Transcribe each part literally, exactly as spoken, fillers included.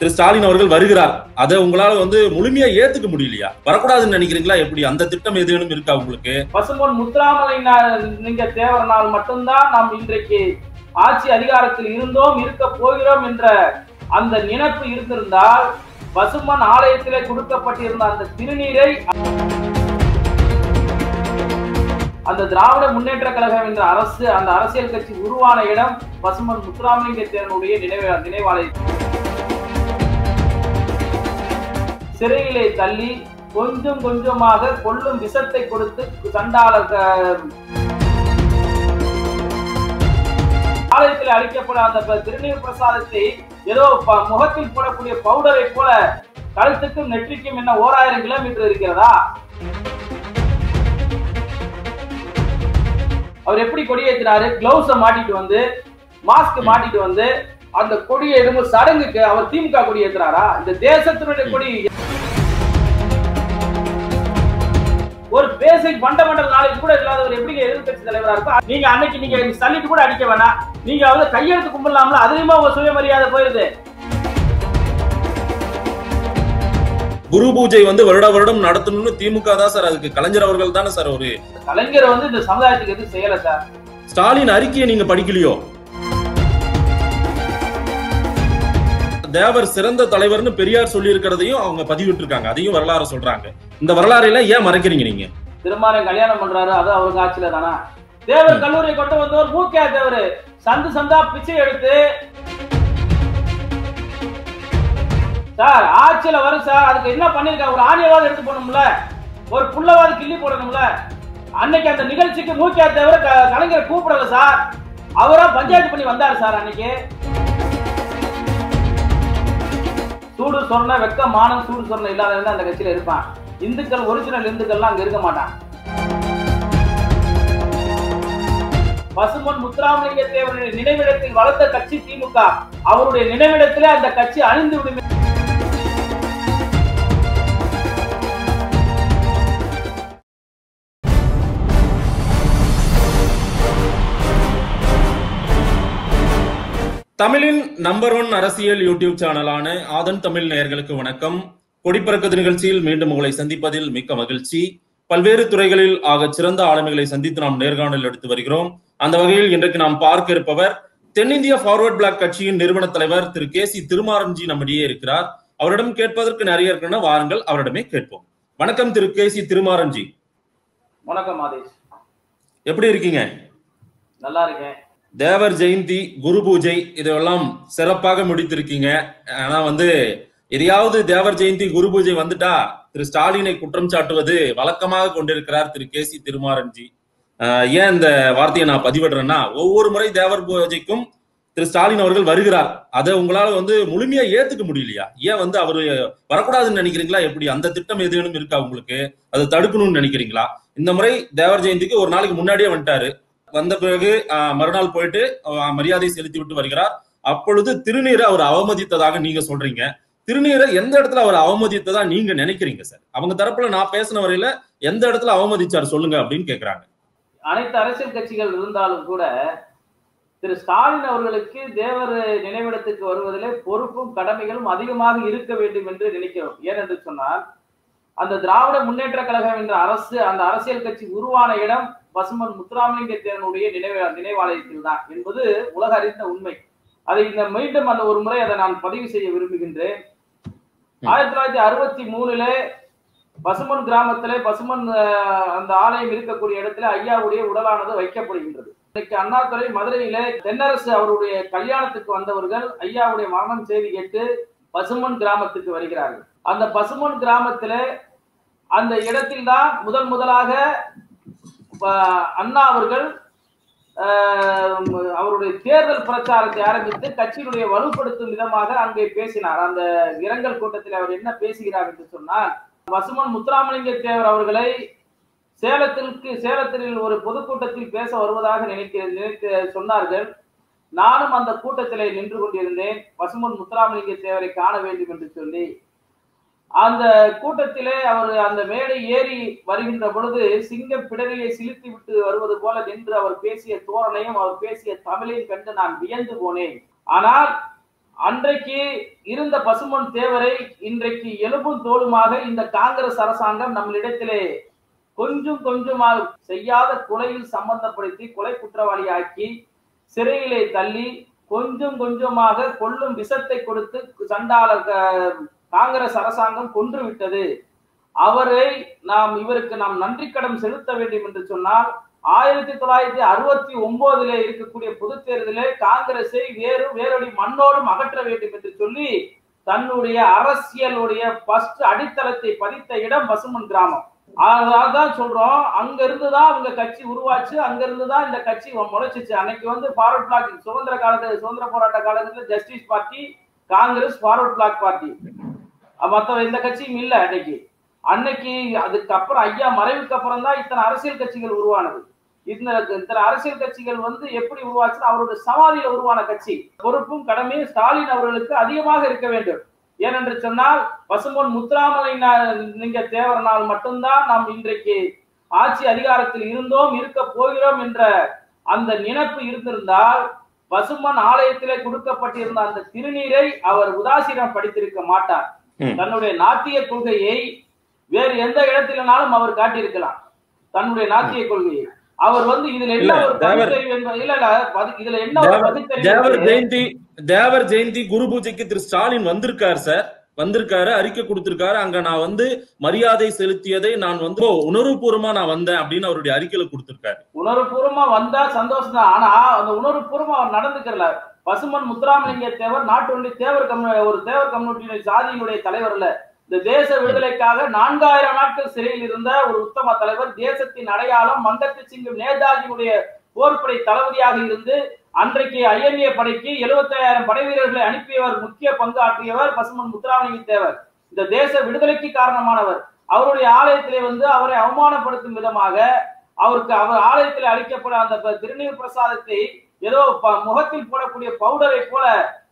திரு ஸ்டாலின் அவர்கள் வருகிறார். அதை உங்களால வந்து முழுமையா ஏத்துக்க முடியலையா? வரக்கூடாதுன்னு நினைக்கிறீங்களா? எப்படி அந்த திட்டம் எதுவும் இருக்கா உங்களுக்கு? பசும்பொன் முத்துராமலிங்க தேவரனால் மட்டும்தான் நாம் இன்றைக்கு ஆட்சி அதிகாரத்தில் இருந்தோம், இருக்க போகிறோம் என்ற அந்த நினைப்பு இருந்திருந்தால் பசும்பொன் ஆலயத்திலே கொடுக்கப்பட்டிருந்த அந்த திருநீரை அந்த திராவிட முன்னேற்ற கழகம் என்ற அரசு அந்த அரசியல் கட்சி உருவான இடம் பசும்பொன் முத்துராமலிங்க தேவனுடைய நினைவு நினைவாலயம். சிறையிலே தள்ளி கொஞ்சம் கொஞ்சமாக கொள்ளும் விஷத்தை கொடுத்து சண்டாள ஆலயத்தில் அளிக்கப்பட அந்த திருநீர் பிரசாதத்தை ஏதோ முகத்தில் போடக்கூடிய பவுடரை போல கழுத்துக்கும் நெற்றிக்கும் என்ன ஓராயிரம் கிலோமீட்டர் இருக்கிறதா? அவர் எப்படி கொடியேற்றினாரு? கிளவுஸ மாட்டிட்டு வந்து மாஸ்க் மாட்டிட்டு வந்து அந்த கொடியை எதுவும் சடங்குக்கு அவர் திமுக கொடி ஏற்றுறாரா? இந்த தேசத்தினுடைய கொடி ஒரு பேசிக் ஃபண்டமெண்டல் நாலேஜ் கூட இல்லாதவர் எப்படி எதிர்கட்சி தலைவரா இருக்கும்? நீங்க அன்னைக்கு நீங்க சல்லிட்டு கூட அடிக்க வேணாம், நீங்க வந்து கையெழுத்து கும்பிடலாம்ல, அதுலயுமா உங்க சுயமரியாதை போயிருது. குரு பூஜை வந்து வருட வருடம் நடத்தணும்னு திமுக தான் சார், அதுக்கு கலைஞர் அவர்கள் தானே சார் ஒரு கலைஞர் வந்து இந்த சமுதாயத்துக்கு எதுவும் செய்யல சார். ஸ்டாலின் அறிக்கையை நீங்க படிக்கலையோ? தேவர் சிறந்த தலைவர்னு பெரியார் சொல்லி இருக்கிறதையும் அவங்க பதிவிட்டு இருக்காங்க, அதையும் வரலாறு சொல்றாங்க. இந்த வரலாறு எல்லாம் ஏன் மறைக்கிறீங்க நீங்க? திருமாறன் கல்யாணம் பண்றாரு, அது அவங்க ஆட்சியில தானா? தேவர் கல்லூரியை கொண்டு வந்தவர் மூக்கியா தேவர் சந்து சந்தா பிச்சை எடுத்து சார் ஆட்சியில வரும் சார். அதுக்கு என்ன பண்ணிருக்காங்க? ஒரு ஆணியவாத எடுத்து போடணும்ல, ஒரு புள்ளவாத கிள்ளி போடணும்ல. அன்னைக்கு அந்த நிகழ்ச்சிக்கு மூக்கியா தேவர் கலைஞரை கூப்பிடல சார், அவரா பஞ்சாயத்து பண்ணி வந்தாரு சார். அன்னைக்கு சூடு சொன்ன வெக்க மானம் சூடு சொன்ன இல்லாத அந்த கட்சியில இருப்பான். இந்துக்கள் ஒரிஜினல் இந்துக்கள்லாம் அங்க இருக்க மாட்டான். பசும்பொன் முத்துராமலிங்க தேவனுடைய நினைவிடத்தில் வளர்த்த கட்சி திமுக. அவருடைய நினைவிடத்திலே அந்த கட்சி அழிந்து விடும். தமிழின் நம்பர் ஒன் அரசியல் யூடியூப் சேனலான ஆதன் தமிழ் நேயர்களுக்கு வணக்கம். கொடிப்பறக்கது நிகழ்ச்சியில் மீண்டும் உங்களை சந்திப்பதில் மிக்க மகிழ்ச்சி. பல்வேறு துறைகளில் ஆக சிறந்த ஆளுமைகளை சந்தித்து நாம் நேர்காணல் எடுத்து வருகிறோம். அந்த வகையில் இன்றைக்கு நாம் பார்க்க இருப்பவர் தென்னிந்திய ஃபார்வர்ட் பிளாக் கட்சியின் நிறுவன தலைவர் திரு கே சி திருமாறன்ஜி நம்மிடையே இருக்கிறார். அவரிடம் கேட்பதற்கு நிறைய இருக்கின்றன, வாருங்கள் அவரிடமே கேட்போம். வணக்கம் திரு கே சி திருமாறன்ஜி. வணக்கம் ஆதேஷ், எப்படி இருக்கீங்க? நல்லா இருக்கேன். தேவர் ஜெயந்தி, குரு பூஜை இதெல்லாம் சிறப்பாக முடித்திருக்கீங்க. ஆனா வந்து எதையாவது தேவர் ஜெயந்தி குரு பூஜை வந்துட்டா திரு ஸ்டாலினை குற்றம் சாட்டுவது வழக்கமாக கொண்டிருக்கிறார் திரு கே சி திருமாறன்ஜி. ஏன் இந்த வார்த்தையை நான் பதிவிடுறேன்னா, ஒவ்வொரு முறை தேவர் பூஜைக்கும் திரு ஸ்டாலின் அவர்கள் வருகிறார். அதை உங்களால வந்து முழுமையா ஏத்துக்க முடியலையா? ஏன் வந்து அவரு வரக்கூடாதுன்னு நினைக்கிறீங்களா? எப்படி அந்த திட்டம் எதுவும் இருக்கா உங்களுக்கு? அதை தடுக்கணும்னு நினைக்கிறீங்களா? இந்த முறை தேவர் ஜெயந்திக்கு ஒரு நாளைக்கு முன்னாடியே வந்துட்டாரு. வந்த பிறகு மறுநாள் போயிட்டு மரியாதை செலுத்தி விட்டு வருகிறார். அப்பொழுது திருநீரை அவர் அவமதித்ததாக நீங்க சொல்றீங்க. திருநீரை எந்த இடத்துல அவர் அவமதித்ததா நீங்க நினைக்கிறீங்க சார்? அவங்க தரப்புல நான் பேசின வரையில எந்த இடத்துல அவமதிச்சார் சொல்லுங்க அப்படின்னு கேக்குறாங்க. அனைத்து அரசியல் கட்சிகள் இருந்தாலும் கூட திரு ஸ்டாலின் அவர்களுக்கு தேவர் நினைவிடத்துக்கு வருவதிலே பொறுப்பும் கடமைகளும் அதிகமாக இருக்க வேண்டும் என்று நினைக்கிறோம். ஏனென்று சொன்னால் அந்த திராவிட முன்னேற்ற கழகம் என்ற அரசு அந்த அரசியல் கட்சி உருவான இடம் பசும்பொன் முத்துராமலிங்க தேவனுடைய நினைவு நினைவாலயத்தில் தான் என்பது உலக அறிந்த உண்மை. அதை இந்த மீண்டும் அந்த ஒரு முறை அதை நான் பதிவு செய்ய விரும்புகின்றேன். ஆயிரத்தி தொள்ளாயிரத்தி அறுபத்தி மூணுல பசும்பொன் கிராமத்திலே பசும்பொன் அந்த ஆலயம் இருக்கக்கூடிய இடத்துல ஐயாவுடைய உடலானது வைக்கப்படுகின்றது. இன்னைக்கு அண்ணாதுரை மதுரையில தென்னரசு அவருடைய கல்யாணத்துக்கு வந்தவர்கள் ஐயாவுடைய மரணம் செய்தி கேட்டு பசும்பொன் கிராமத்துக்கு வருகிறார்கள். அந்த பசும்பொன் கிராமத்தில அந்த இடத்தில் தான் முதல் முதலாக அண்ணா அவர்கள் அவருடைய தேர்தல் பிரச்சாரத்தை ஆரம்பித்து கட்சியினுடைய வலுப்படுத்தும் விதமாக அங்கே பேசினார். அந்த இரங்கல் கூட்டத்தில் அவர் என்ன பேசுகிறார் என்று சொன்னால், பசும்பொன் முத்துராமலிங்க தேவர் அவர்களை சேலத்திற்கு சேலத்தில் ஒரு பொதுக்கூட்டத்தில் பேச வருவதாக நினைக்க நினைக்க சொன்னார்கள். நானும் அந்த கூட்டத்திலே நின்று கொண்டிருந்தேன். பசும்பொன் முத்துராமலிங்க தேவரை காண வேண்டும் என்று சொல்லி அந்த கூட்டத்திலே அவர் அந்த மேடை ஏறி வருகின்ற பொழுது சிங்கம் பிடரியை சிலிர்த்தி விட்டு வருவது போல நின்று அவர் பேசிய தோரணையும் அவர் பேசிய தமிழையும் கண்டு நான் வியந்து போனேன். ஆனால் அன்றைக்கு இருந்த பசும்பொன் தேவரை இன்றைக்கு எலும்பும் தோலுமாக இந்த காங்கிரஸ் அரசாங்கம் நம்மளிடத்திலே கொஞ்சம் கொஞ்சமாக செய்யாத கொலையில் சம்பந்தப்படுத்தி கொலை குற்றவாளி ஆக்கி சிறையிலே தள்ளி கொஞ்சம் கொஞ்சமாக கொல்லும் விஷத்தை கொடுத்து சண்டாள காங்கிரஸ் அரசாங்கம் கொன்று விட்டது. அவரை நாம் இவருக்கு நாம் நன்றி கடன் செலுத்த வேண்டும் என்று சொன்னால் ஆயிரத்தி தொள்ளாயிரத்தி அறுபத்தி ஒன்பதுல இருக்கக்கூடிய பொது தேர்தலில் காங்கிரஸை வேறு வேறொரு மண்ணோடும் அகற்ற வேண்டும் என்று சொல்லி தன்னுடைய அரசியலுடைய ஃபர்ஸ்ட் அடித்தளத்தை பதித்த இடம் பசும்பொன் கிராமம். அதான் சொல்றோம், அங்க இருந்துதான் அவங்க கட்சி உருவாச்சு, அங்க இருந்துதான் இந்த கட்சி முளைச்சிச்சு. அன்னைக்கு வந்து ஃபார்வர்ட் பிளாக் சுதந்திர காலத்துல சுதந்திர போராட்ட காலத்துல justice party, Congress, forward bloc party, மற்ற எந்த கட்சியும் இல்லை அன்னைக்கு. அன்னைக்கு அதுக்கப்புறம் ஐயா மறைவுக்கு அப்புறம் தான் இத்தனை அரசியல் கட்சிகள் உருவானது. இந்த இத்தனை அரசியல் கட்சிகள் வந்து எப்படி உருவாச்சுன்னா அவருடைய சமாதியில உருவான கட்சி. பொறுப்பும் கடமையும் ஸ்டாலின் அவர்களுக்கு அதிகமாக இருக்க வேண்டும். ஏனென்று சொன்னால் பசும்பொன் முத்துராமலிங்க தேவரனால் மட்டும்தான் நாம் இன்றைக்கு ஆட்சி அதிகாரத்தில் இருந்தோம், இருக்க போகிறோம் என்ற அந்த நினைப்பு இருந்திருந்தால் பசும்பொன் ஆலயத்திலே கொடுக்கப்பட்டிருந்த அந்த திருநீரை அவர் உதாசீனம் படித்திருக்க மாட்டார். தன்னுடைய நாத்திய கொள்கையை வேறு எந்த இடத்திலனாலும் அவர் காட்டியிருக்கலாம். தன்னுடைய நாத்திய கொள்கையை அவர் வந்து இதுல என்ன ஒரு பகுத்தறிவு என்பது இல்ல இல்ல இதுல என்ன ஒரு பகுத்தறிவு. தேவர் ஜெயந்தி தேவர் ஜெயந்தி குரு பூஜைக்கு திரு ஸ்டாலின் வந்திருக்காரு சார், வந்திருக்காரு, அறிக்கை கொடுத்திருக்காரு. அங்க நான் வந்து மரியாதை செலுத்தியதை நான் வந்து உணர்வுபூர்வமா நான் வந்தேன் அப்படின்னு அவருடைய அறிக்கையில கொடுத்திருக்காரு. உணர்வுபூர்வமா வந்தா சந்தோஷம் தான். ஆனா அந்த உணர்வுபூர்வமா அவர் நடந்துக்கல. பசும்பொன் முத்துராமலிங்க தேவர் நாட்டு ஒன்றிய தேவர் கம்யூ ஒரு தேவர் கம்யூனிட்டியினுடைய சாதியினுடைய தலைவர் இல்ல. இந்த தேச விடுதலைக்காக நான்காயிரம் நாட்கள் சிறையில் இருந்த ஒரு உத்தம தலைவர், தேசத்தின் அடையாளம், மங்கத்து சிங்கம் நேதாஜியுடைய போர்படை தளபதியாக இருந்து அன்றைக்கு ஐஎன்ஏ படைக்கு எழுபத்தி ஐயாயிரம் படை வீரர்களை அனுப்பியவர், முக்கிய பங்கு ஆற்றியவர் பசும்பொன் முத்துராமலிங்க தேவர். இந்த தேச விடுதலைக்கு காரணமானவர். அவருடைய ஆலயத்திலே வந்து அவரை அவமானப்படுத்தும் விதமாக அவருக்கு அவர் ஆலயத்தில் அளிக்கப்பட அந்த திருநீர் பிரசாதத்தை ஏதோ முகத்தில் போடக்கூடிய பவுடரை போல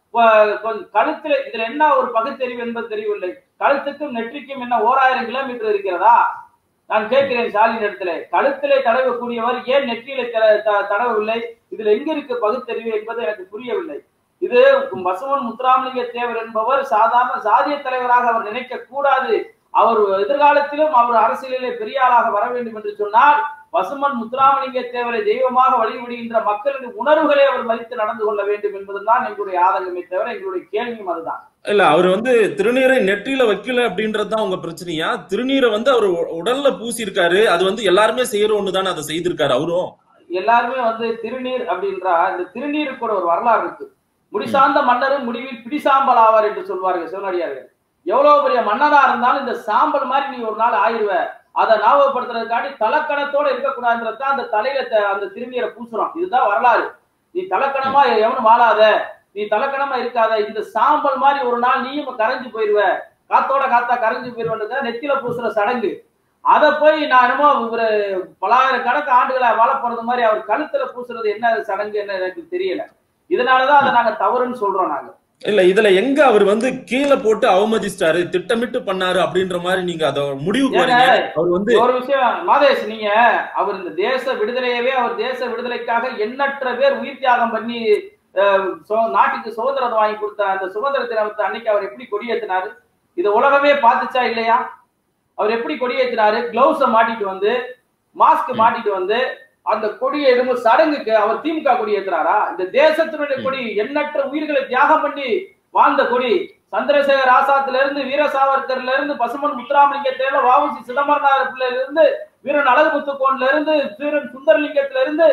கழுத்துல, இதுல என்ன ஒரு பகுத்தறிவு என்பது தெரியவில்லை. கழுத்துக்கும் நெற்றிக்கும் என்ன ஓராயிரம் கிலோமீட்டர் இருக்கிறதா? நான் கேட்கிறேன் ஸ்டாலின் இடத்துல, கழுத்திலே தடவக்கூடியவர் ஏன் நெற்றியில தடவவில்லை? இதுல எங்க இருக்கு பகுத்தறிவு என்பது எனக்கு புரியவில்லை. இது பசும்பொன் முத்துராமலிங்க தேவர் என்பவர் சாதாரண சாதிய தலைவராக அவர் நினைக்க கூடாது. அவர் எதிர்காலத்திலும் அவர் அரசியலிலே பெரிய ஆளாக வர வேண்டும் என்று சொன்னால் பசும்பொன் முத்துராமலிங்க தேவரை தெய்வமாக வழிபடுகின்ற மக்களின் உணர்வுகளை அவர் மதித்து நடந்து கொள்ள வேண்டும் என்பதுதான் எங்களுடைய ஆதங்கமே தவிர எங்களுடைய கேள்வியும் அதுதான். இல்ல அவர் வந்து திருநீரை நெற்றியில வைக்கல அப்படின்றதுதான் உங்க பிரச்சனையா? திருநீரை வந்து அவர் உடல்ல பூசி இருக்காரு, அது வந்து எல்லாருமே செய்யற ஒண்ணுதானே, அதை செய்திருக்காரு அவரும். எல்லாருமே வந்து திருநீர் அப்படின்றா இந்த திருநீருக்கு கூட ஒரு வரலாறு இருக்கு. முடிசார்ந்த மன்னரும் முடிவில் பிடிசாம்பல் ஆவார் என்று சொல்வார்கள் சிவனடியார்கள். எவ்வளவு பெரிய மன்னரா இருந்தாலும் இந்த சாம்பல் மாதிரி நீ ஒரு நாள் ஆயிடுவ, அதை ஞாபகப்படுத்துறதுக்காண்டி தலக்கணத்தோட இருக்கக்கூடாதுன்றதான் அந்த தலையில அந்த திருநீரை பூசுறோம். இதுதான் வரலாறு. நீ தலக்கணமா எவனும் வாழாத, நீ தலக்கணமா இருக்காத, இந்த சாம்பல் மாதிரி ஒரு நாள் நீயும் கரைஞ்சு போயிருவ, காத்தோட காத்தா கரைஞ்சு போயிருவன்றத நெத்தியில பூசுற சடங்கு. அதை போய் நான் என்னமோ ஒரு பலாயிரக்கணக்கு ஆண்டுகளை வாழ போறது மாதிரி அவர் கழுத்துல பூசுறது என்ன சடங்கு என்ன எனக்கு தெரியல. இதனாலதான் அதை நாங்க தவறுன்னு சொல்றோம். நாங்க இல்ல இதுல எங்க அவர் வந்து கீழே போட்டு அவமதிச்சிட்டாரு, திட்டமிட்டு பண்ணாரு அப்படின்ற மாதிரி நீங்க அத முடிவுக்கு வரீங்க. அவர் வந்து ஒரு விஷயம் மாதேஷ், நீங்க அவர் இந்த தேச விடுதலையவே அவர் தேச விடுதலைக்காக எண்ணற்ற பேர் உயிர் தியாகம் பண்ணி நாட்டுக்கு சுதந்திரம் வாங்கி கொடுத்த அந்த சுதந்திர தினத்தை அன்னைக்கு அவர் எப்படி கொடியேற்றினாரு? இதை உலகமே பார்த்துச்சா இல்லையா? அவர் எப்படி கொடியேற்றினாரு? கிளவுஸ மாட்டிட்டு வந்து, மாஸ்க் மாட்டிட்டு வந்து அந்த கொடியை எடுக்கும் சடங்குக்கு அவர் திமுக கொடி ஏற்றுறாரா? இந்த தேசத்தினுடைய கொடி, எண்ணற்ற உயிர்களை தியாகம் பண்ணி வாழ்ந்த கொடி, சந்திரசேகர் ஆசாத்துல இருந்து வீர சாவர்கர்ல இருந்து பசும்பொன் முத்துராமலிங்க தேவர், வஉசி சிதம்பரனார்ல இருந்து வீரன் அழகுமுத்துக்கோன்ல இருந்து வீரன் சுந்தரலிங்கத்துல இருந்து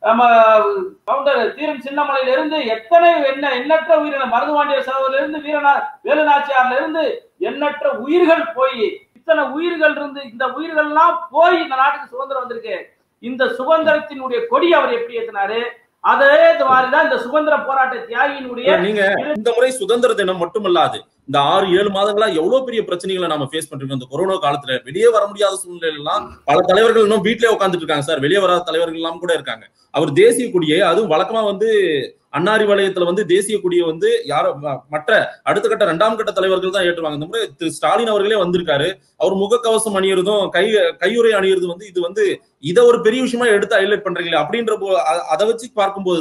கவுண்டர் தீரன் சின்னமலையில இருந்து எத்தனை என்ன எண்ணற்ற உயிரின மருதுவாண்டிய சகோதரில இருந்து வீரனா வேலுநாச்சியார்ல இருந்து எண்ணற்ற உயிர்கள் போய், இத்தனை உயிர்கள் இருந்து இந்த உயிர்கள் எல்லாம் போய் இந்த நாட்டுக்கு சுதந்திரம் வந்திருக்கு. இந்த சுதந்திரத்தினுடைய கொடி அவர் எப்படி ஏற்றினாரு? அதே மாதிரிதான் இந்த சுதந்திர போராட்ட தியாகியினுடைய நீங்க இந்த முறை சுதந்திர தினம் மட்டுமல்லாது இந்த ஆறு ஏழு மாதங்களா எவ்வளவு பெரிய பிரச்சனைகளை நாம ஃபேஸ் பண்றோம். இந்த கொரோனா காலத்துல வெளியே வர முடியாத சூழ்நிலை எல்லாம் பல தலைவர்கள் இன்னும் வீட்டிலே உட்காந்துட்டு இருக்காங்க சார். வெளியே வராத தலைவர்கள் எல்லாம் கூட இருக்காங்க. அவர் தேசிய கொடியை, அதுவும் வழக்கமா வந்து அன்னாரி வலயத்துல வந்து தேசிய கொடியை வந்து யாரோ மற்ற அடுத்த கட்ட இரண்டாம் கட்ட தலைவர்கள் தான் ஏற்றுவாங்க. இந்த முறை திரு ஸ்டாலின் அவர்களே வந்திருக்காரு. அவர் முகக்கவசம் அணியறதும் கை கையுறை அணியறதும் வந்து இது வந்து இதை ஒரு பெரிய விஷயமா எடுத்து ஹைலைட் பண்றீங்களே அப்படின்ற அதை வச்சு பார்க்கும்போதுதான்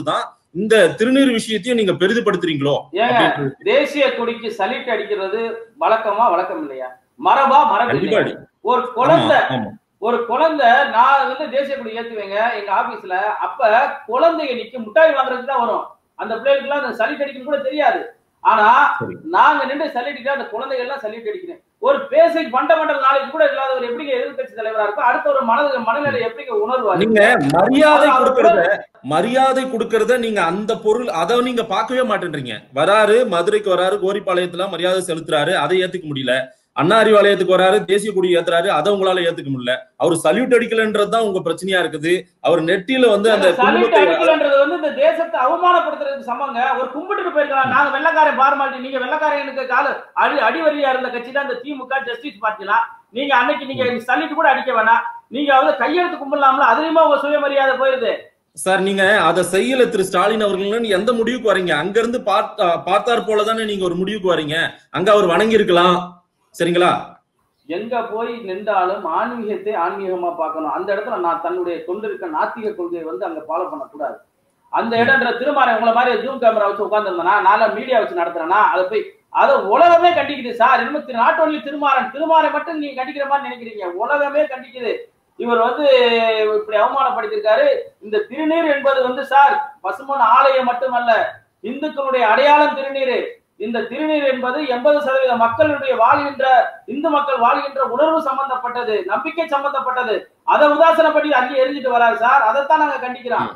இந்த திருநீர் விஷயத்தையும் நீங்க பெரிதுபடுத்துறீங்களோ? ஏங்க தேசிய கொடிக்கு சல்யூட் அடிக்கிறது வழக்கமா வழக்கம் இல்லையா? மரபா மரபு இல்லையா? ஒரு குழந்தை ஒரு குழந்தை நான் வந்து தேசிய கொடி ஏத்துவேங்க எங்க ஆபீஸ்ல. அப்ப குழந்தைங்க நிக்க முட்டாய் வாங்குறதுக்கு தான் வரும். அந்த பிள்ளைகளுக்கு எல்லாம் அந்த சல்யூட் அடிக்கணும் கூட தெரியாது. ஆனா நாங்க நின்று சல்யூட் அந்த குழந்தைகள் எல்லாம் சல்யூட் அடிக்கிறேன். ஒரு பேசிக் ஃபண்டமெண்டல் நாலேஜ் கூட இல்லாதவர் எப்படி எதிர்க்கட்சி தலைவரா இருக்கும்? அடுத்த ஒரு மன மனநிலை எப்படி உணர்வாரு? நீங்க மரியாதை கொடுக்கறத மரியாதை கொடுக்கறத நீங்க அந்த பொருள் அதை நீங்க பார்க்கவே மாட்டேன்றீங்க. வராரு, மதுரைக்கு வராரு, கோரிப்பாளையத்துல மரியாதை செலுத்துறாரு, அதை ஏத்துக்க முடியல. அண்ணா அறிவாலயத்துக்கு வராரு, தேசிய கொடி ஏத்துறாரு, அதை உங்களால ஏத்துக்க முடியல. அவர் சல்யூட் அடிக்கலன்றதுதான் உங்க பிரச்சனையா இருக்குது. அவர் நெட்டில வந்து அந்த சல்யூட் அடிக்கலன்றது வந்து இந்த தேசத்தை அவமானப்படுத்துறதுக்கு சமங்க. ஒரு கும்பிட்டுட்டு போயிருக்கலாம். நாங்க வெள்ளக்காரன் பார்மாலிட்டி, நீங்க வெள்ளக்காரனுக்கு கால அடி அடிவரியா இருந்த கட்சி தான் இந்த திமுக ஜஸ்டிஸ் பார்ட்டிலாம். நீங்க அன்னைக்கு நீங்க சல்யூட் கூட அடிக்க வேணாம். நீங்க வந்து கையெழுத்து கும்பிடலாம்ல, அதுலயுமா உங்க சுயமரியாதை போயிருது. சார் நீங்க அதை செய்யல திரு ஸ்டாலின் அவர்கள் எந்த முடிவுக்கு வரீங்க? அங்க இருந்து பார்த்தா பார்த்தார் போலதானே நீங்க ஒரு முடிவுக்கு வரீங்க. அங்க அவர் வணங்கி இருக்கலாம், சரிங்களா? எங்க போய் நின்றாலும் ஆன்மீகத்தை ஆன்மீகமா பார்க்கணும். அந்த இடத்துல நான் தன்னுடைய கொண்டிருக்க நாத்திக கொள்கையை வந்து அங்க ஃபாலோ பண்ணக்கூடாது. அந்த இடம்ன்ற திருமாறன் உங்களை மாதிரி ஜூம் கேமரா வச்சு உட்கார்ந்துருந்தா, நான் மீடியா வச்சு நடத்துறேன்னா அதை போய் அதை உலகமே கண்டிக்குது சார். இன்னும் நாட் ஒன்லி திருமாறன் திருமாறன் மட்டும் நீங்க கண்டிக்கிற மாதிரி நினைக்கிறீங்க, உலகமே கண்டிக்குது. இவர் வந்து இப்படி அவமானப்படுத்திருக்காரு. இந்த திருநீர் என்பது வந்து சார் பசுமன் ஆலயம் மட்டுமல்ல, இந்துக்களுடைய அடையாளம் திருநீர். இந்த திருநீர் என்பது எண்பது சதவீத மக்களுடைய வாழ்கின்ற இந்து மக்கள் வாழ்கின்ற உணர்வு சம்பந்தப்பட்டது, நம்பிக்கை சம்பந்தப்பட்டது. அதை உதாசனப்படி அள்ளி எரிஞ்சிட்டு வராரு சார். அதைத்தான் நாங்க கண்டிக்கிறோம்.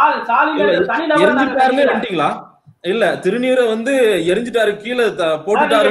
தனிநபர் இல்ல திருநீரை வந்து எரிஞ்சிட்டாரு, கீழே போட்டுட்டாரு.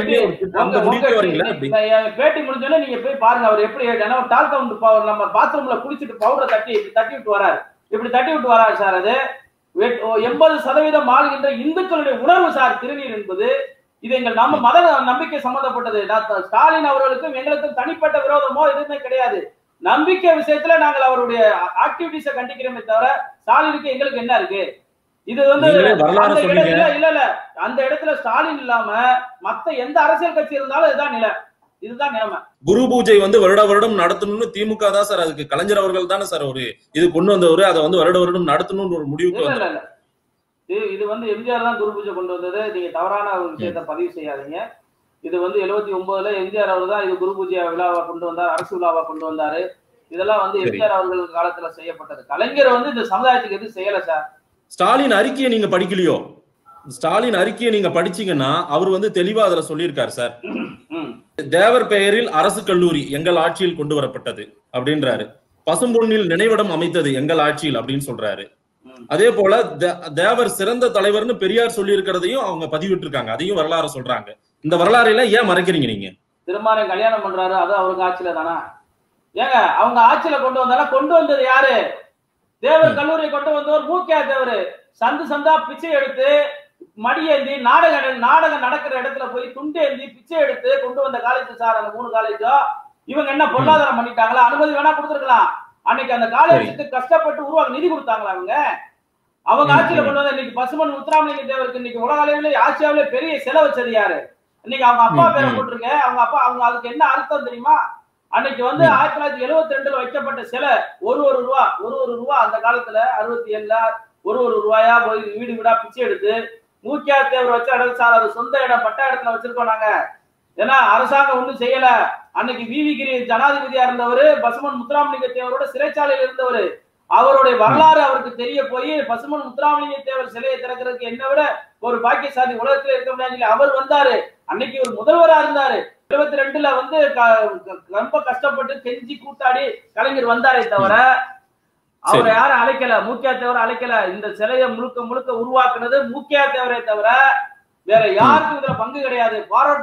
பேட்டி முடிஞ்சோன்னா நீங்க போய் பாருங்க அவர் எப்படி டால் கவுண்ட் பவர் நம்ம பாத்ரூம்ல குளிச்சுட்டு பவுடரை தட்டி தட்டி விட்டு வராரு, இப்படி தட்டி விட்டு வராரு சார். அது எண்பது சதவீதம் ஆளுகின்ற இந்துக்களுடைய உணர்வு சார் திருநீர் என்பது. இது எங்கள் நம்ம மத நம்பிக்கை சம்பந்தப்பட்டது. ஸ்டாலின் அவர்களுக்கும் எங்களுக்கும் தனிப்பட்ட விரோதமோ எதுவுமே கிடையாது. நம்பிக்கை விஷயத்துல நாங்கள் அவருடைய ஆக்டிவிட்டிஸை கண்டிக்கிறோமே தவிர ஸ்டாலினுக்கு எங்களுக்கு என்ன இருக்கு? இது வந்து இல்ல இல்ல அந்த இடத்துல ஸ்டாலின் இல்லாம மத்த எந்த அரசியல் கட்சி இருந்தாலும் இதுதான் நிலை, இதுதான் நிலைமை. குரு பூஜை வந்து வருட வருடம் நடத்தணும்னு திமுக தான் சார், அதுக்கு கலைஞர் அவர்கள் தானே சார் ஒரு இது கொண்டு வந்தவர். அதை வந்து வருட வருடம் நடத்தணும்னு ஒரு முடிவுக்கு இல்ல இல்ல இது வந்து எம்ஜிஆர் தான் குரு பூஜை கொண்டு வந்தது. நீங்க தவறான ஒரு விஷயத்தை பதிவு செய்யாதீங்க. இது வந்து எழுபத்தி ஒன்பதுல எம்ஜிஆர் அவர் தான் இது குரு பூஜை விழாவா கொண்டு வந்தார், அரசு விழாவா கொண்டு வந்தாரு. இதெல்லாம் வந்து எம்ஜிஆர் அவர்கள் காலத்துல செய்யப்பட்டது. கலைஞர் வந்து இந்த சமுதாயத்துக்கு எதுவும் செய்யல சார். ஸ்டாலின் அறிக்கையை நீங்க படிக்கலையோ? ஸ்டாலின் அறிக்கையை நீங்க படிச்சீங்கன்னா அவர் வந்து தெளிவா அதுல சொல்லியிருக்காரு சார். தேவர் பெயரில் அரசு கல்லூரி எங்கள் ஆட்சியில் கொண்டு வரப்பட்டது அப்படின்றாரு. பசும்பொன்னில் நினைவிடம் அமைத்தது எங்கள் ஆட்சியில் அப்படின்னு சொல்றாரு. அதே போல தேவர் சிறந்த தலைவர்னு பெரியார் சொல்லி இருக்கிறதையும் அவங்க பதிவிட்டு இருக்காங்க, அதையும் வரலாறு சொல்றாங்க. இந்த வரலாறு எல்லாம் ஏன் மறைக்கிறீங்க நீங்க? திருமாறன் கல்யாணம் பண்றாரு, அது அவங்க ஆட்சியில தானா? ஏங்க அவங்க ஆட்சியில கொண்டு வந்தாலும் கொண்டு வந்தது யாரு? தேவர் கல்லூரியை கொண்டு வந்தவர் மூக்கியா தேவர். சந்து சந்தா பிச்சை எடுத்து மடியேந்தி நாடகம் நாடகம் நடக்கிற இடத்துல போய் துண்டு ஏந்தி பிச்சை எடுத்து கொண்டு வந்த காலேஜ் சார். அந்த மூணு காலேஜோ இவங்க என்ன பொருளாதாரம் பண்ணிட்டாங்களா? அனுமதி வேணா கொடுத்துருக்கலாம். அன்னைக்கு அந்த காலேஜுக்கு கஷ்டப்பட்டு உருவாக்க நிதி கொடுத்தாங்களா அவங்க? அவங்க ஆட்சியில கொண்டு வந்த இன்னைக்கு பசுமன் முத்துராமலிங்க தேவருக்கு இன்னைக்கு உலக அளவில் ஆசியாவில பெரிய செலவு வச்சது யாரு? இன்னைக்கு அவங்க அப்பா பேரை போட்டிருக்க. அவங்க அப்பா அவங்க அதுக்கு என்ன அர்த்தம் தெரியுமா? அன்னைக்கு வந்து ஆயிரத்தி தொள்ளாயிரத்தி எழுபத்தி ரெண்டுல வைக்கப்பட்ட சிலை ஒரு ஒரு ரூபா ஒரு ஒரு ரூபா அந்த காலத்துல அறுபத்தி ஏழுல ஒரு ஒரு ரூபாயா போய் வீடு வீடா பிச்சை எடுத்து மூக்கியா தேவர் வச்ச இடம் சார். அது சொந்த இடம், பட்டா இடத்துல வச்சிருக்கோம் நாங்க. ஏன்னா அரசாங்கம் ஒண்ணும் செய்யல. அன்னைக்கு விவிகிரி ஜனாதிபதியா இருந்தவர் பசுமன் முத்துராமலிங்க தேவரோட சிறைச்சாலையில் இருந்தவர். அவருடைய வரலாறு அவருக்கு தெரிய போய் பசுமன் முத்துராமலிங்க தேவர் சிலையை திறக்கிறதுக்கு என்ன விட ஒரு பாக்கியசாலி உலகத்துல இருக்க முடியாது அவர் வந்தாரு. அன்னைக்கு ஒரு முதல்வரா இருந்தாரு. இருபத்தி ரெண்டுல வந்து ரொம்ப கஷ்டப்பட்டு கெஞ்சி கூத்தாடி கலைஞர் வந்தாரே தவிர அவர் யாரும் அழைக்கல, மூக்கியா தேவர் அழைக்கல. இந்த சிலையை முழுக்க முழுக்க உருவாக்குனது மூக்கியா தேவரே தவிர வேற யாருக்கும் இதுல பங்கு கிடையாது.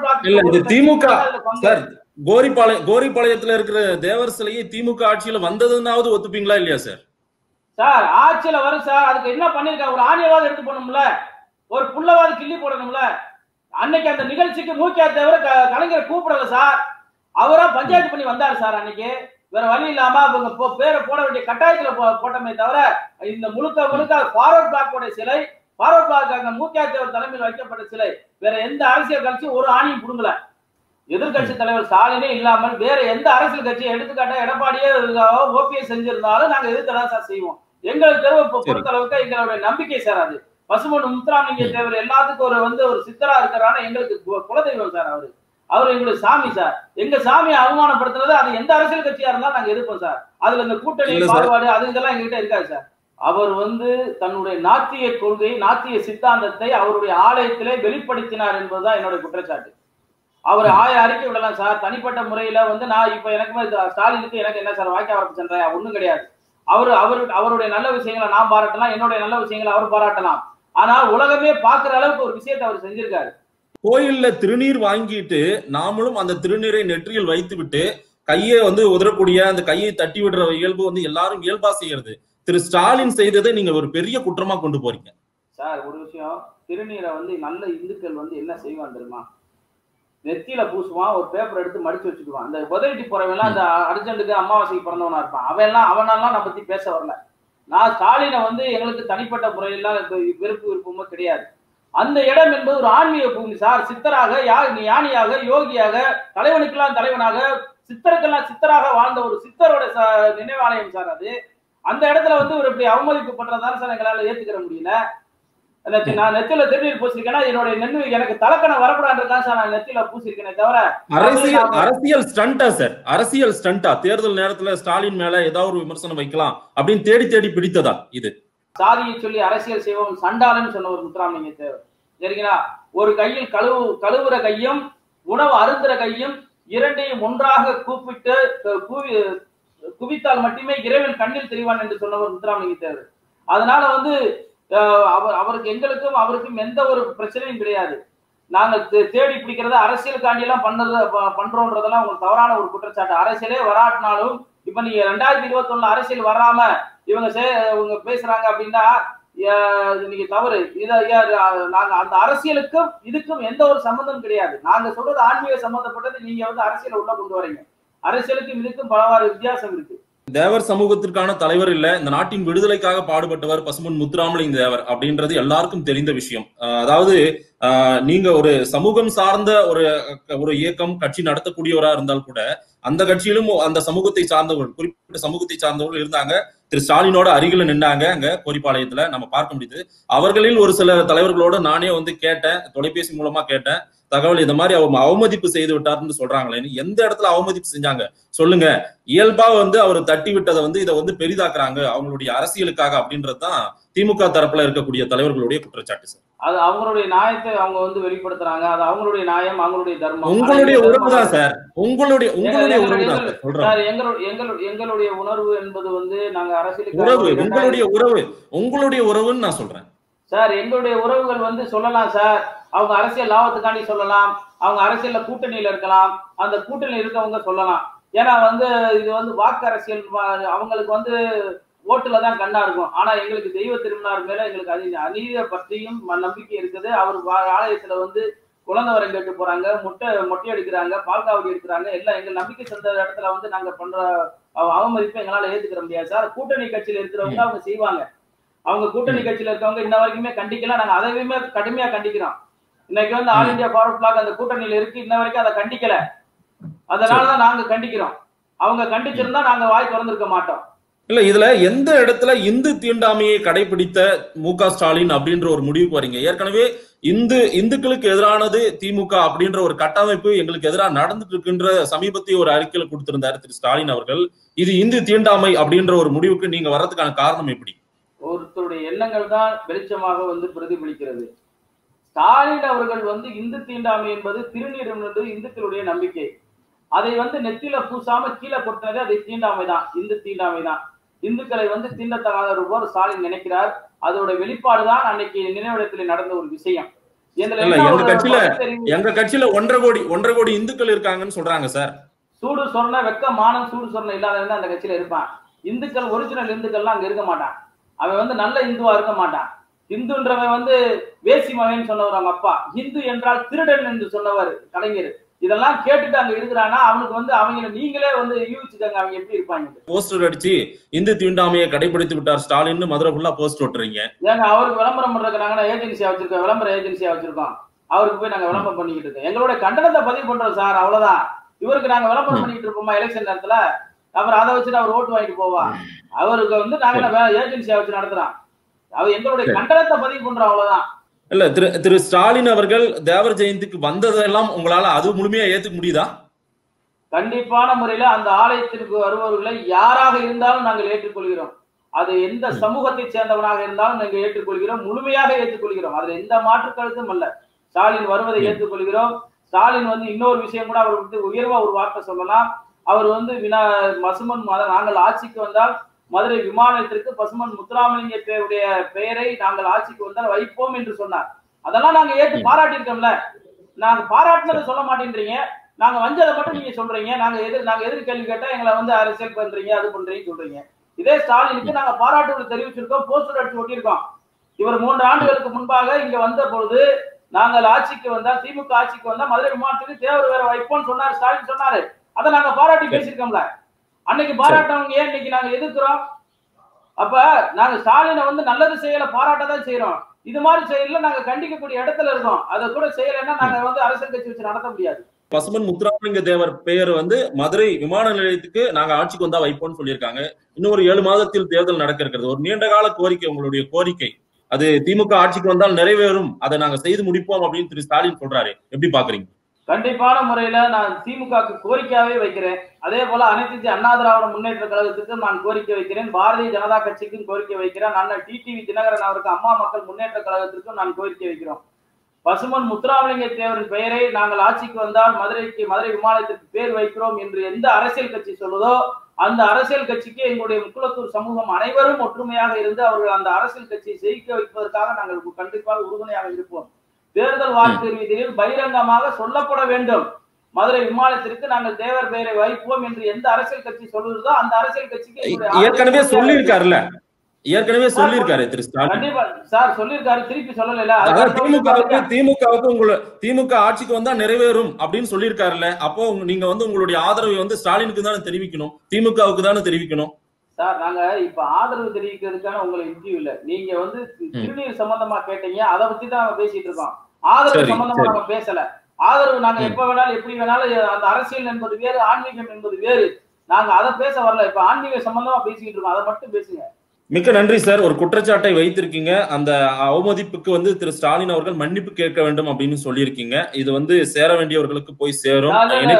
திமுக கோரிப்பாளையம் கோரிப்பாளையத்துல இருக்கிற தேவர் சிலையை திமுக ஆட்சியில வந்ததுனாவது ஒத்துப்பீங்களா இல்லையா சார்? சார் ஆட்சியில வரும் சார். அதுக்கு என்ன பண்ணிருக்காங்க? ஒரு ஆணியவாது எடுத்து போடணும்ல, ஒரு புள்ளவாது கிள்ளி போடணும்ல. அன்னைக்கு அந்த நிகழ்ச்சிக்கு மூக்கியா தேவர கலைஞர் கூப்பிடல சார். அவரா பஞ்சாயத்து பண்ணி வந்தாரு சார். அன்னைக்கு வேற வழி இல்லாம அவங்க பேரை போட வேண்டிய கட்டாயத்துல போட்டமே தவிர இந்த முழுக்க முழுக்க ஃபார்வர்ட் பிளாக்கோட சிலை, ஃபார்வர்ட் பிளாக் மூக்கியா தேவர் தலைமையில் வைக்கப்பட்ட சிலை. வேற எந்த அரசியல் கட்சியும் ஒரு ஆணியும் புடுங்கல. எதிர்கட்சி தலைவர் ஸ்டாலினே இல்லாமல் வேற எந்த அரசியல் கட்சியை எடுத்துக்காட்ட எடப்பாடியே ஓபிஎஸ் செஞ்சிருந்தாலும் நாங்க எதிர்த்துதான் சார் செய்வோம். எங்களுக்கு பொறுத்த அளவுக்கு எங்களுடைய நம்பிக்கை சார். அது பசுமன் முத்துராமலிங்க தேவர் எல்லாத்துக்கும் ஒரு வந்து ஒரு சித்தரா இருக்கிறான எங்களுக்கு குலதெய்வம் சார். அவரு அவர் எங்களுக்கு சாமி சார். எங்க சாமியை அவமானப்படுத்துறது அது எந்த அரசியல் கட்சியா இருந்தாலும் நாங்க எதிர்ப்போம் சார். அதுல இந்த கூட்டணி பாகுபாடு அது இதெல்லாம் எங்ககிட்ட இருக்காது சார். அவர் வந்து தன்னுடைய நாத்திய கொள்கை நாத்திய சித்தாந்தத்தை அவருடைய ஆலயத்திலே வெளிப்படுத்தினார் என்பதுதான் என்னுடைய குற்றச்சாட்டு. அவர் ஆயிரம் அறிக்கை விடலாம் சார். தனிப்பட்ட முறையில வந்து நான் இப்ப எனக்கு ஸ்டாலினுக்கு எனக்கு என்ன சார் வாய்க்கா வரப்பு சென்றேன் ஒண்ணும் கிடையாது. அவரு அவரு அவருடைய நல்ல விஷயங்களை நான் பாராட்டலாம், என்னுடைய நல்ல விஷயங்களை அவர் பாராட்டலாம். ஆனால் உலகமே பாக்குற அளவுக்கு ஒரு விஷயத்தை அவர் செஞ்சிருக்காரு. கோயில்ல திருநீர் வாங்கிட்டு நாமளும் அந்த திருநீரை நெற்றியில் வைத்து விட்டு கையை வந்து உதறக்கூடிய அந்த கையை தட்டி விடுற இயல்பு வந்து எல்லாரும் இயல்பா செய்யறது. திரு ஸ்டாலின் செய்ததை நீங்க ஒரு பெரிய குற்றமா கொண்டு போறீங்க சார். ஒரு விஷயம், திருநீரை வந்து நல்ல இந்துக்கள் வந்து என்ன செய்வான் தெரியுமா? நெத்தியில பூசுவான், ஒரு பேப்பர் எடுத்து மடிச்சு வச்சுக்குவான். அந்த உதவிட்டு போறவெல்லாம் அந்த அர்ஜென்ட்டுக்கு அமாவாசைக்கு பிறந்தவனா இருப்பான். அவன் எல்லாம் அவனெல்லாம் நான் பத்தி பேச வரல. நான் ஸ்டாலினை வந்து எங்களுக்கு தனிப்பட்ட முறையெல்லாம் வெறுப்பு விருப்பமும் கிடையாது. அந்த இடம் என்பது ஒரு ஆன்மீக பூமி சார். சித்தராக ஞானியாக யோகியாக தலைவனுக்கெல்லாம் தலைவனாக சித்தருக்கெல்லாம் சித்தராக வாழ்ந்த ஒரு சித்தரோட நினைவாலயம் சார் அது. அந்த இடத்துல வந்து ஒரு இப்படி அவமதிப்பு பண்றதால சார் எங்களால ஏத்துக்கிற முடியல. நான் நெத்தியில திருநீர் பூசிருக்கேன்னா என்னுடைய நெண்ணு எனக்கு தலக்கணம் வரக்கூடாதுதான் சார் நான் நெத்தியில பூசிருக்கேனே தவிர அரசியல் அரசியல் ஸ்டண்டா சார். அரசியல் ஸ்டண்டா தேர்தல் நேரத்துல ஸ்டாலின் மேல ஏதாவது ஒரு விமர்சனம் வைக்கலாம் அப்படின்னு தேடி தேடி பிடித்ததா இது? சாதியை சொல்லி அரசியல் செய்வோம் சண்டாளன்னு சொன்ன ஒரு முத்துராமலிங்க தேவர் சரிங்களா? ஒரு கையில் கழுவு கழுவுற கையும் உணவு அருந்துற கையும் இரண்டையும் ஒன்றாக கூப்பிட்டு கூவி குவித்தால் மட்டுமே இறைவன் கண்ணில் தெரிவான் என்று சொன்னவர் முத்துராமலிங்க தேவர். அதனால வந்து அவர் அவருக்கு எங்களுக்கும் அவருக்கும் எந்த ஒரு பிரச்சனையும் கிடையாது. நாங்கள் தேடி பிடிக்கிறத அரசியலுக்காண்டி எல்லாம் பண்ணது பண்றோன்றதெல்லாம் உங்களுக்கு தவறான ஒரு குற்றச்சாட்டு. அரசியலே வராட்டினாலும் இப்ப நீங்க ரெண்டாயிரத்தி இருபத்தி ஒண்ணுல அரசியல் வராம இவங்க இவங்க பேசுறாங்க அப்படின்னா நீங்க தவறு. இத நாங்க அந்த அரசியலுக்கும் இதுக்கும் எந்த ஒரு சம்பந்தம் கிடையாது. நாங்க சொல்றது ஆன்மீக சம்பந்தப்பட்டது. நீங்க வந்து அரசியலை உள்ள கொண்டு வரீங்க. அரசியலுக்கும் இதுக்கும் பலவாறு வித்தியாசம் இருக்கு. தேவர் சமூகத்திற்கான தலைவர் இல்ல, இந்த நாட்டின் விடுதலைக்காக பாடுபட்டவர் பசுமன் முத்துராமலிங்க தேவர் அப்படின்றது எல்லாருக்கும் தெரிந்த விஷயம். அதாவது நீங்க ஒரு சமூகம் சார்ந்த ஒரு ஒரு இயக்கம் கட்சி நடத்தக்கூடியவரா இருந்தால் கூட அந்த கட்சியிலும் அந்த சமூகத்தை சார்ந்தவர்கள் குறிப்பிட்ட சமூகத்தை சார்ந்தவர்கள் இருந்தாங்க. திரு ஸ்டாலினோட அருகில நின்றாங்க அங்க கோரிப்பாளையத்துல நம்ம பார்க்க முடியுது. அவர்களில் ஒரு சில தலைவர்களோட நானே வந்து கேட்டேன், தொலைபேசி மூலமா கேட்டேன் தகவல். இந்த மாதிரி அவங்க அவமதிப்பு செய்து விட்டாருன்னு சொல்றாங்களேன்னு. எந்த இடத்துல அவமதிப்பு செஞ்சாங்க சொல்லுங்க? இயல்பா வந்து அவர் தட்டி விட்டதை வந்து இதை வந்து பெரிதாக்குறாங்க அவங்களுடைய அரசியலுக்காக அப்படின்றதுதான் திமுக தரப்புல இருக்கக்கூடிய தலைவர்களுடைய குற்றச்சாட்டு சார். அது அவங்களுடைய நியாயத்தை அவங்க வந்து வெளிப்படுத்துறாங்க. அது அவங்களுடைய நியாயம், அவங்களுடைய தர்மம். உங்களுடைய உறவு தான் சார். உங்களுடைய உங்களுடைய உறவு தான் சார். எங்களுடைய எங்களுடைய உணர்வு என்பது வந்து நாங்க அரசியலுக்கு உறவு உங்களுடைய உறவு உங்களுடைய உறவுன்னு நான் சொல்றேன் சார். எங்களுடைய உறவுகள் வந்து சொல்லலாம் சார். அவங்க அரசியல் லாபத்துக்காண்டி சொல்லலாம், அவங்க அரசியல்ல கூட்டணியில இருக்கலாம், அந்த கூட்டணியில இருக்கவங்க சொல்லலாம். ஏன்னா வந்து இது வந்து வாக்கு அரசியல், அவங்களுக்கு வந்து ஓட்டுல தான் கண்ணா இருக்கும். ஆனா எங்களுக்கு தெய்வ திருமணார் மேல எங்களுக்கு அதி அநீத பற்றியும் நம்பிக்கை இருக்குது. அவர் ஆலயத்துல வந்து குழந்தை வரம் கேட்டு போறாங்க, முட்டை மொட்டை அடிக்கிறாங்க, பால் காவடி எடுக்கிறாங்க. எல்லாம் எங்க நம்பிக்கை சொந்த இடத்துல வந்து நாங்க பண்ற அவமதிப்பை எங்களால ஏத்துக்கிற முடியாது சார். கூட்டணி கட்சியில இருக்கிறவங்க அவங்க செய்வாங்க. அவங்க கூட்டணி கட்சியில இருக்கவங்க இன்ன வரைக்குமே கண்டிக்கலாம். நாங்க அதையுமே கடுமையா கண்டிக்கிறோம். இன்னைக்கு வந்து ஆல் இந்தியா ஃபார்வர்ட் பிளாக் அந்த கூட்டணியில இருக்கு, இன்ன வரைக்கும் அதை கண்டிக்கல. அதனாலதான் நாங்க கண்டிக்கிறோம். அவங்க கண்டிச்சிருந்தா நாங்க வாய் திறந்திருக்க மாட்டோம். இல்ல இதுல எந்த இடத்துல இந்து தீண்டாமையை கடைபிடித்த மு க ஸ்டாலின் அப்படின்ற ஒரு முடிவுக்கு வரீங்க? ஏற்கனவே இந்து இந்துக்களுக்கு எதிரானது திமுக அப்படின்ற ஒரு கட்டமைப்பு எங்களுக்கு எதிராக நடந்துட்டு இருக்குன்ற சமீபத்திய ஒரு அறிக்கையில கொடுத்திருந்தாரு திரு ஸ்டாலின் அவர்கள். இது இந்து தீண்டாமை அப்படின்ற ஒரு முடிவுக்கு நீங்க வர்றதுக்கான காரணம் எப்படி? ஒருத்தருடைய எண்ணங்கள் தான் வெளிச்சமாக வந்து பிரதிபலிக்கிறது. ஸ்டாலின் அவர்கள் வந்து இந்து தீண்டாமை என்பது திருநீர் என்பது இந்துக்களுடைய நம்பிக்கை. அதை வந்து நெத்தியில பூசாம கீழே கொட்டினது அதை தீண்டாமை தான், இந்து தீண்டாமை தான். இந்துக்களை வந்து தீண்டத்தகாத ஒரு ஸ்டாலின் நினைக்கிறார். அதோட வெளிப்பாடுதான் அன்னைக்கு நினைவிடத்தில் நடந்த ஒரு விஷயம். எங்க கட்சியில எங்க கட்சியில ஒன்றரை கோடி ஒன்றரை கோடி இந்துக்கள் இருக்காங்கன்னு சொல்றாங்க சார். சூடு சொன்ன வெக்க மானம் சூடு சொன்ன இல்லாதவன் அந்த கட்சியில இருப்பான். இந்துக்கள் ஒரிஜினல் இந்துக்கள்லாம் அங்க இருக்க மாட்டான். அவன் வந்து நல்ல இந்துவா இருக்க மாட்டான். இந்துன்றவன் வந்து வேசி மகன் சொன்னவர் அவங்க அப்பா. இந்து என்றால் திருடன் என்று சொன்னவர் கலைஞர். இதெல்லாம் கேட்டுட்டு அங்க இருக்கிறானா அவனுக்கு வந்து அவங்க நீங்களே வந்து யூகிச்சுக்கங்க அவங்க எப்படி இருப்பாங்க. போஸ்டர் அடிச்சு இந்து தீண்டாமையை கடைபிடித்து விட்டார் ஸ்டாலின் மதுரை ஃபுல்லா போஸ்டர் ஒட்டுறீங்க. ஏங்க அவருக்கு விளம்பரம் பண்றதுக்கு நாங்க ஏஜென்சியா வச்சிருக்கோம், விளம்பர ஏஜென்சியா வச்சிருக்கோம். அவருக்கு போய் நாங்க விளம்பரம் பண்ணிக்கிட்டு இருக்கோம். எங்களோட கண்டனத்தை பதிவு பண்றோம் சார், அவ்வளவுதான். இவருக்கு நாங்க விளம்பரம் பண்ணிட்டு இருப்போமா எலெக்ஷன் நேரத்துல? அப்புறம் அதை வச்சுட்டு அவர் ஓட்டு வாங்கிட்டு போவா. அவருக்கு வந்து நாங்க ஏஜென்சியா வச்சு நடத்துறோம். அவர் எங்களுடைய கண்டனத்தை பதிவு பண்றோம், அவ்வளவுதான். இல்ல திரு திரு ஸ்டாலின் அவர்கள் தேவர் ஜெயந்திக்கு வந்ததெல்லாம் உங்களால அது முழுமையா ஏத்துக்க முடியுதா? கண்டிப்பான முறையில அந்த ஆலயத்திற்கு வருபவர்களை யாராக இருந்தாலும் நாங்கள் ஏற்றுக்கொள்கிறோம். அது எந்த சமூகத்தை சேர்ந்தவனாக இருந்தாலும் நாங்கள் ஏற்றுக்கொள்கிறோம், முழுமையாக ஏற்றுக்கொள்கிறோம். அதுல எந்த மாற்று கருத்தும் அல்ல. ஸ்டாலின் வருவதை ஏற்றுக்கொள்கிறோம். ஸ்டாலின் வந்து இன்னொரு விஷயம் கூட அவர் வந்து உயர்வா ஒரு வார்த்தை சொல்லலாம். அவர் வந்து வினா பசுமன் நாங்கள் ஆட்சிக்கு வந்தால் மதுரை விமான நிலையத்திற்கு பசுமன் முத்துராமலிங்க தேவருடைய பெயரை நாங்கள் ஆட்சிக்கு வந்தால் வைப்போம் என்று சொன்னார். அதெல்லாம் நாங்க ஏற்று பாராட்டியிருக்கோம்ல. நாங்க பாராட்டினதை சொல்ல மாட்டேன்றீங்க, நாங்க வஞ்சதை மட்டும் நீங்க சொல்றீங்க. நாங்க எதிர் நாங்க எதிர் கேள்வி கேட்டா எங்களை வந்து அரசியல் பண்றீங்க, அது பண்றீங்க சொல்றீங்க. இதே ஸ்டாலினுக்கு நாங்க பாராட்டுகள் தெரிவிச்சிருக்கோம், போஸ்டர் அடிச்சு ஒட்டியிருக்கோம். இவர் மூன்று ஆண்டுகளுக்கு முன்பாக இங்க வந்த பொழுது நாங்கள் ஆட்சிக்கு வந்தா திமுக ஆட்சிக்கு வந்தா மதுரை விமானத்துக்கு தேவர் வேற வைப்போம்னு சொன்னார், ஸ்டாலின் சொன்னாரு. அதை நாங்க பாராட்டி பேசியிருக்கோம்ல. அன்னைக்கு பாராட்டவங்க ஏன் இன்னைக்கு நாங்க எதிர்க்கிறோம்? அப்ப நாங்க ஸ்டாலினை வந்து நல்லது செய்யல பாராட்டதான் செய்யறோம். இது மாதிரி செயல நாங்க கண்டிக்கக்கூடிய இடத்துல இருக்கோம். அதை கூட செய்யலைன்னா நாங்க வந்து அரசியல் கட்சி வச்சு நடத்த முடியாது. பசுமன் முத்துராமலிங்க தேவர் பெயர் வந்து மதுரை விமான நிலையத்துக்கு நாங்க ஆட்சிக்கு வந்தா வைப்போம்னு சொல்லியிருக்காங்க. இன்னும் ஒரு ஏழு மாதத்தில் தேர்தல் நடக்க இருக்கிறது. ஒரு நீண்ட கால கோரிக்கை, உங்களுடைய கோரிக்கை அது திமுக ஆட்சிக்கு வந்தால் நிறைவேறும், அதை நாங்க செய்து முடிப்போம் அப்படின்னு திரு ஸ்டாலின் சொல்றாரு. எப்படி பாக்குறீங்க? கண்டிப்பான முறையில நான் திமுகவுக்கு கோரிக்கையாவே வைக்கிறேன். அதே போல அனைத்து இந்திய அண்ணா திராவிட முன்னேற்ற கழகத்துக்கும் நான் கோரிக்கை வைக்கிறேன். பாரதிய ஜனதா கட்சிக்கும் கோரிக்கை வைக்கிறேன். அண்ணன் டிடிவி தினகரன் அவருக்கு அம்மா மக்கள் முன்னேற்ற கழகத்திற்கும் நான் கோரிக்கை வைக்கிறோம். பசுமன் முத்துராமலிங்க தேவரின் பெயரை நாங்கள் ஆட்சிக்கு வந்தால் மதுரைக்கு மதுரை விமானத்திற்கு பேர் வைக்கிறோம் என்று எந்த அரசியல் கட்சி சொல்லுதோ அந்த அரசியல் கட்சிக்கு எங்களுடைய முக்குளத்தூர் சமூகம் அனைவரும் ஒற்றுமையாக இருந்து அவர்கள் அந்த அரசியல் கட்சியை ஜெயிக்க வைப்பதற்காக நாங்கள் கண்டிப்பாக உறுதுணையாக இருப்போம். தேர்தல் வாக்குறுதியில் பகிரங்கமாக சொல்லப்பட வேண்டும், மதுரை விமானத்திற்கு நாங்கள் தேவர் பெயரை வைப்போம் என்று எந்த அரசியல் கட்சி சொல்லுறதோ அந்த அரசியல் கட்சிக்கு ஏற்கனவே சொல்லியிருக்காருல்ல, ஏற்கனவே சொல்லியிருக்காரு திரு ஸ்டாலின். கண்டிப்பா சார் சொல்லியிருக்காரு, திருப்பி சொல்லல. திமுகவுக்கு திமுகவுக்கு உங்களை திமுக ஆட்சிக்கு வந்தா நிறைவேறும் அப்படின்னு சொல்லியிருக்காருல்ல. அப்போ நீங்க வந்து உங்களுடைய ஆதரவை வந்து ஸ்டாலினுக்கு தானே தெரிவிக்கணும், திமுகவுக்கு தானே தெரிவிக்கணும். சார் நாங்க இப்ப ஆதரவு தெரிவிக்கிறதுக்கான உங்களை இன்டர்வியூ இல்ல, நீங்க வந்து திருநீர் சம்பந்தமா கேட்டீங்க, அதை பத்தி தான் நம்ம பேசிட்டு இருக்கோம். ஆதரவு சம்பந்தமா நம்ம பேசல. ஆதரவு நாங்க எப்ப வேணாலும் எப்படி வேணாலும், அந்த அரசியல் என்பது வேறு, ஆன்மீகம் என்பது வேறு. நாங்க அதை பேச வரல. இப்ப ஆன்மீக சம்பந்தமா பேசிக்கிட்டு இருக்கோம், அதை மட்டும் பேசுங்க. மிக்க நன்றி சார். ஒரு குற்றச்சாட்டை வைத்திருக்கீங்க, அந்த அவமதிப்புக்கு வந்து திரு ஸ்டாலின் அவர்கள் மன்னிப்பு கேட்க வேண்டும் அப்படின்னு சொல்லியிருக்கீங்க. இது வந்து சேர வேண்டியவர்களுக்கு போய் சேரும்.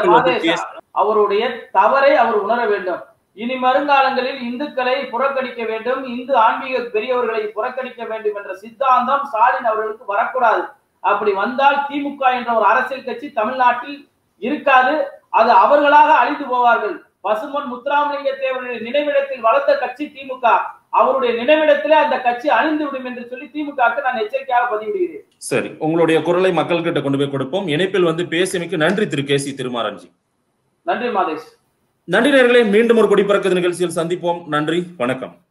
அவருடைய தவறை அவர் உணர வேண்டும். இனி வருங்காலங்களில் இந்துக்களை புறக்கணிக்க வேண்டும், இந்து ஆன்மீக பெரியவர்களை புறக்கணிக்க வேண்டும் என்ற சித்தாந்தம் ஸ்டாலின் அவர்களுக்கு வரக்கூடாது. அப்படி வந்தால் திமுக என்ற ஒரு அரசியல் கட்சி தமிழ்நாட்டில் இருக்காது, அது அவர்களாக அழிந்து போவார்கள். பசுமன் முத்துராமலிங்க தேவருடைய நினைவிடத்தில் வளர்த்த கட்சி திமுக, அவருடைய நினைவிடத்திலே அந்த கட்சி அழிந்து விடும் என்று சொல்லி திமுகவுக்கு நான் எச்சரிக்கையாக பதிவிடுகிறேன். சரி, உங்களுடைய குரலை மக்கள் கிட்ட கொண்டு போய் கொடுப்போம். இணைப்பில் வந்து பேசியமைக்கு நன்றி திரு கே சி திருமாறன்ஜி. நன்றி மாதேஷ். நன்றி நேயர்களே, மீண்டும் ஒரு கொடி பறக்குது நிகழ்ச்சியில் சந்திப்போம். நன்றி, வணக்கம்.